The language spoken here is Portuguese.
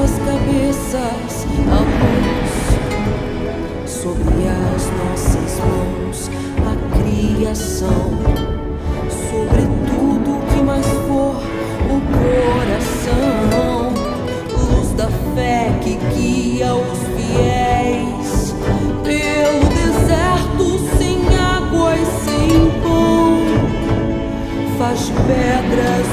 nossas cabeças a luz, sobre as nossas mãos a criação, sobre tudo que mais for o coração, luz da fé que guia os fiéis pelo deserto sem água e sem pão, faz pedras